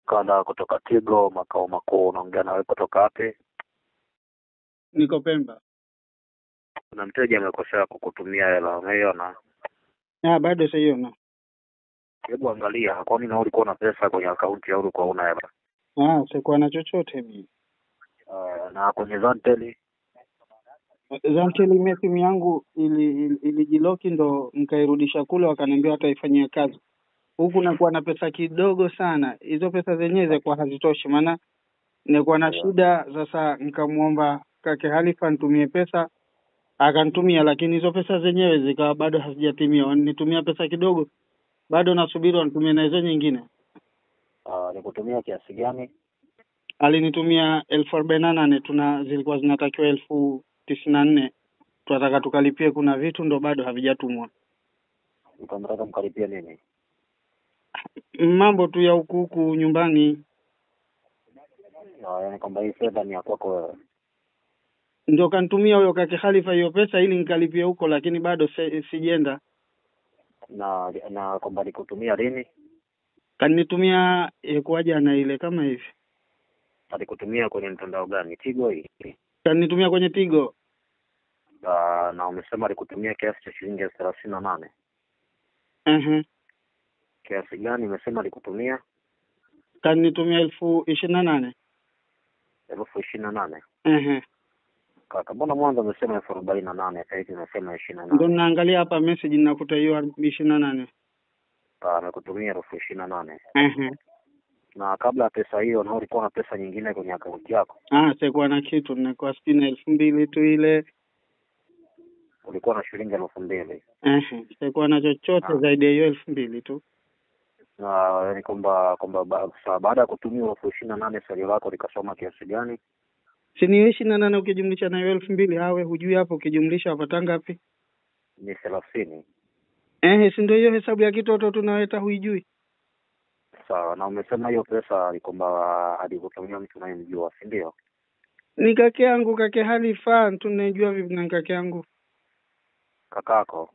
Kanda kutoka Tigo makao makuu. Unaongea na wewe kutoka wapi? Niko Pemba. Kuna mteja amekosea kukutumia hela, umeiona? Bado saiona. Hebu angalia, kwa nini ulikuwa na pesa kwenye akaunti au ulikuwa una hela? Sikuwa na chochote mimi. Na kwenye Zantel? Zantel simu yangu ilijiloki ndo nikairudisha kule, wakaniambia wataifanyia kazi. Huku nakuwa na pesa kidogo sana. Hizo pesa zenyewe kwa hazitoshi, maana nilikuwa na shida. Sasa nikamuomba kake Halifa nitumie pesa, akanitumia, lakini hizo pesa zenyewe zikawa bado hazijatimia. Wanitumia pesa kidogo, bado nasubiri wanitumie na hizo nyingine. Nikutumia kiasi gani? Alinitumia 48,000, zilikuwa zinatakiwa 94,000. Tunataka tukalipie, kuna vitu ndo bado havijatumwa. Unataka mkalipia nini? Mambo tu ya huku nyumbani. Yaani kwamba hii fedha ni ya kwako wewe? Ndio kanitumia huyo kake Khalifa hiyo pesa ili nikalipie huko, lakini bado sijenda. Na kwamba nikutumia lini? Kanitumia kwa jana ile kama hivi. Alikutumia kwenye mtandao gani? Tigo hii? Kanitumia kwenye Tigo. Na umesema alikutumia kiasi cha shilingi 38. Kiasi gani umesema alikutumia? Kanitumia 28,000. 28? Kaka, mbona mwanzo umesema 48, sasa hivi unasema 28? Ndio naangalia hapa message ninakuta hiyo 28. Amekutumia 28. Na kabla ya pesa hiyo na ulikuwa na pesa nyingine kwenye akaunti yako? Sikuwa na kitu, nilikuwa 2,000 tu ile. Ulikuwa na shilingi 2,000? Sikuwa na chochote zaidi ya hiyo 2,000 tu. Na yani kwamba baada ya kutumia 28 salio lako likasoma kiasi gani? Si ni 28 ukijumlisha na hiyo 2,000, hawe hujui hapo ukijumlisha wapata ngapi? Ni 30. Si ndio hiyo hesabu ya kitoto tunaweta huijui? Sawa, na umesema hiyo pesa kwamba alikutumia mtu unayemjua, si ndio? Ni kake yangu, kake Halifa. Tunajua vipi na kake yangu? Kakako?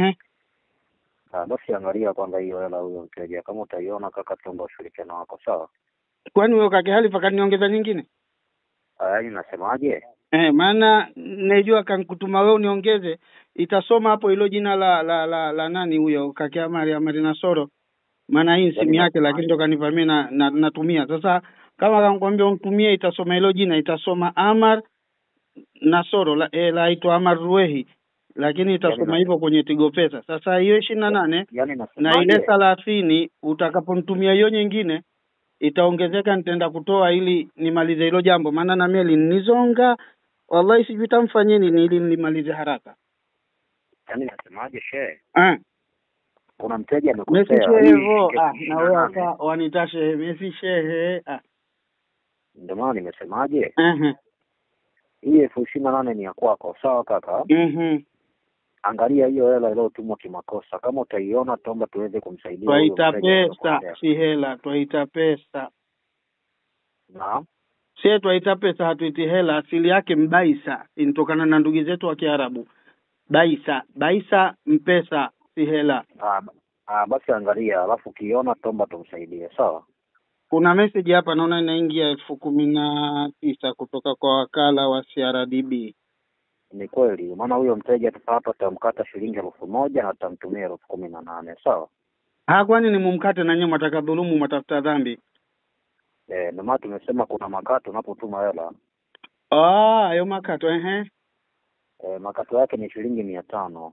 Basi angalia kwanza hiyo hela huyo mteja. Kama utaiona kaka, tuomba ushirikiano wako, sawa? Kwani huyo kake Halifa kaniongeza nyingine? Yaani nasemaje? Maana najua kankutuma wewe uniongeze, itasoma hapo hilo jina la nani huyo kake Amari Nasoro. Maana hii simu yake, lakini ndo kanivamia na natumia. Sasa kama kankwambia unitumie, itasoma hilo jina, itasoma Amar Nasoro, laitwa Amar Ruehi, lakini itasoma hivyo kwenye Tigo Pesa. Sasa hiyo 28 na ile 30 utakaponitumia hiyo nyingine itaongezeka, nitaenda kutoa ili nimalize hilo jambo, maana na mimi alinizonga. Wallahi sijui tamfanyeni nini ili nimalize haraka. Yaani nasemaje shehe? Kuna mteja amekosea. Na wewe hapa wanitashe mimi shehe. Ndio maana nimesemaje? Hii 28 ni ya kwako, sawa kaka? Angalia hiyo hela iliyotumwa kimakosa. Kama utaiona tuomba tuweze kumsaidia. Twaita pesa, si hela, twaita pesa. Naam. Si twaita pesa, hatuiti hela. Asili yake mbaisa, inatokana na ndugu zetu wa Kiarabu. Baisa mpesa, si hela. Basi angalia, alafu ukiona tuomba tumsaidie, sawa? Kuna message hapa naona inaingia 19,000 kutoka kwa wakala wa CRDB. Ni kweli, maana huyo mteja hapa tutamkata shilingi 1,000 na tutamtumia 18,000, sawa? Kwani ni mumkate na nyinyi mtakadhulumu, mtafuta dhambi? Ndio maana tumesema kuna makato unapotuma hela. Hayo makato Makato yake ni shilingi 500.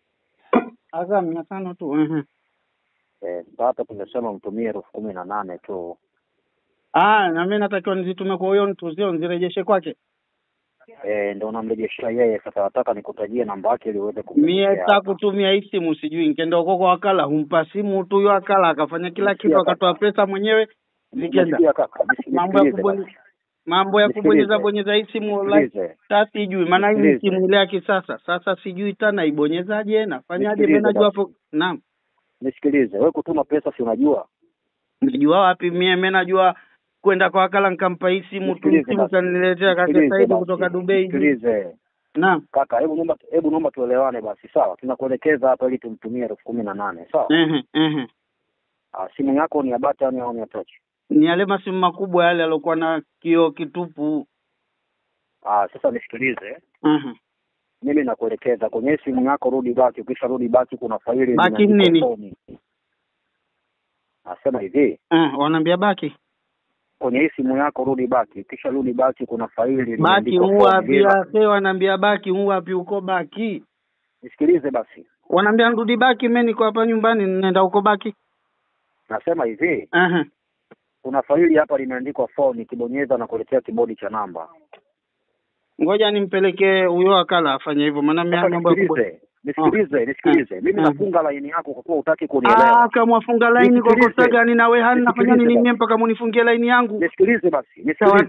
500 tu. Hapa tumesema mtumie 18,000 tu. Na mimi natakiwa nizitume kwa huyo mtu, sio nirejeshe kwake? Ndio unamrejeshia yeye. Sasa nataka nikutajie namba yake ili uweze kumrejeshia. Mimi nitakutumia hii simu, sijui nikaenda huko kwa wakala, humpa simu tu huyo wakala akafanya kila kitu, akatoa pesa mwenyewe zikenda. Mambo ya kubonyeza hii simu online sasa sijui, maana hii simu ile ya kisasa. Sasa sijui tena ibonyezaje, nafanyaje? Mimi najua hapo. Naam. Nisikilize, wewe kutuma pesa si unajua? Najua wapi mimi najua kwenda kwa wakala nikampa hii simu tu, simu kaniletea kaka Saidi kutoka Dubai. Sikilize. Naam. Kaka, hebu naomba tuelewane basi, sawa? Tunakuelekeza hapa ili tumtumie 18,000, sawa? Simu yako ni ya button au ni ya touch? Ni yale masimu makubwa yale yaliokuwa na kioo kitupu. Sasa nisikilize. Mimi nakuelekeza kwenye simu yako, rudi baki. Ukisha rudi baki, kuna faili baki nini? Nasema hivi. Wanaambia baki. Kwenye hii simu yako rudi baki. Kisha rudi baki, kuna faili baki wapi yake? Wanaambia baki wapi? Uko baki. Nisikilize basi. Wanaambia rudi baki, mimi niko hapa nyumbani, nenda uko baki. Nasema hivi. Kuna faili hapa limeandikwa phone, kibonyeza na kuletea kibodi cha namba. Ngoja nimpelekee huyo akala afanye hivyo, maana mimi mambo kubwa. Nisikilize. Mimi nafunga line yako kwa kuwa hutaki kunielewa. Kama wafunga line kwa kosa gani na wewe hana nafanya nini mimi mpaka munifungie line yangu? Nisikilize basi.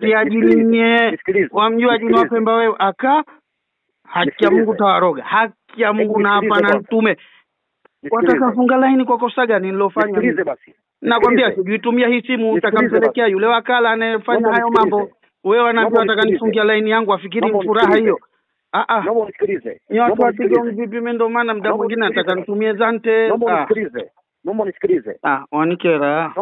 Nisikilize. Wamjua jini wa Pemba wewe haki ya Mungu tawaroga. Haki ya Mungu na hapa na mtume. Wataka funga line kwa kosa gani nilofanya? Nisikilize basi. Nakwambia sijuitumia hii simu utakampelekea yule wakala anayefanya hayo mambo. Wewe unataka nifungia line yangu afikiri furaha hiyo. Naomba nisikilize. Ni watu wapiga vipi? Mimi ndo maana muda mwingine nataka nitumie zante. Naomba nisikilize. Wanikera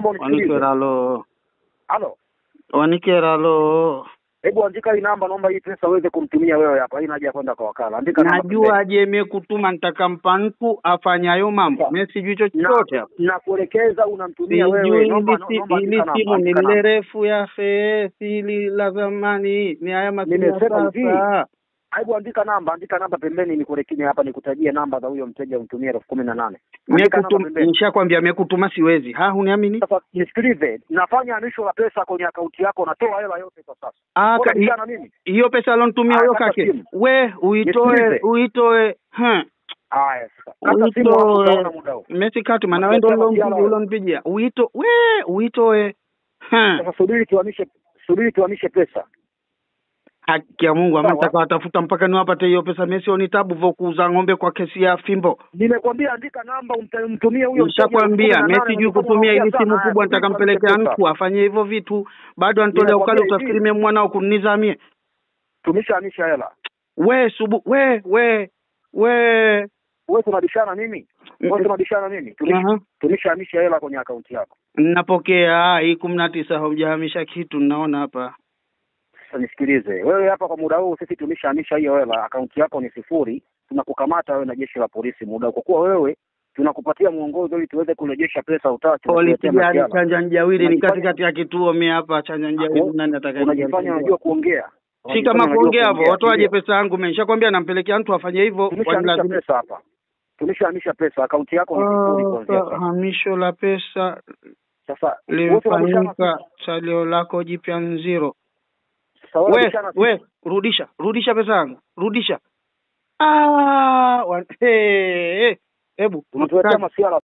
lo. Halo. Wanikera lo. Hebu andika hii namba, naomba hii pesa uweze kumtumia wewe hapa. Haina haja kwenda kwa wakala. Andika namba. Najua aje mimi kutuma nitakampa mtu afanyayo mambo. Mimi sijui chochote hapa. Nakuelekeza unamtumia wewe. Naomba simu ni ile refu ya fili la zamani. Ni haya masimu sasa. Hebu andika namba pembeni, nikurekebie hapa, nikutajie namba za huyo mteja umtumie 18,000. Nishakwambia nimekutuma siwezi. Huniamini? Sasa nisikilize, nafanya hamisho la pesa kwenye akaunti yako, natoa hela yote kwa sasa. Hiyo pesa alonitumia huyo kake. We uitoe. Haya sasa. Kata simu hapo, utaona muda huo. Messi kati maana wewe ndio ulonipigia. Uitoe. Sasa subiri tuhamishe pesa. Haki ya Mungu ama nitatafuta mpaka niwapate hiyo pesa. Messi ni tabu vyo kuuza ng'ombe kwa kesi ya fimbo. Nimekwambia andika namba umtumie huyo. Nishakwambia Messi juu kutumia ile simu kubwa nitakampelekea mtu afanye hivyo vitu. Bado anatolea ukali, utafikiri mimi mwanao kunizamie. Tumeshaanisha hela. Wewe tunabishana nini? Tumeshaanisha hela kwenye akaunti yako. Ninapokea hii 19 haujahamisha kitu, ninaona hapa. Nisikilize. Wewe hapa kwa muda huu sisi tumeshahamisha hiyo hela, akaunti yako ni 0, tunakukamata wewe na jeshi la polisi muda. Kwa kuwa wewe tunakupatia mwongozo ili tuweze kurejesha pesa utacho. Polisi chanja njawili ni katikati ya kituo mimi hapa chanja njawili nani atakaye? Unajifanya unajua kuongea. Si kama kuongea hapo, watoaje pesa yangu mimi? Nishakwambia nampelekea mtu afanye hivyo kwa lazima pesa hapa. Tumeshahamisha pesa, akaunti yako ni 0 kuanzia. Hamisho la pesa. Sasa limefanyika salio lako jipya 0. We, rudisha pesa yangu. Rudisha. Hebu unatuletea masiara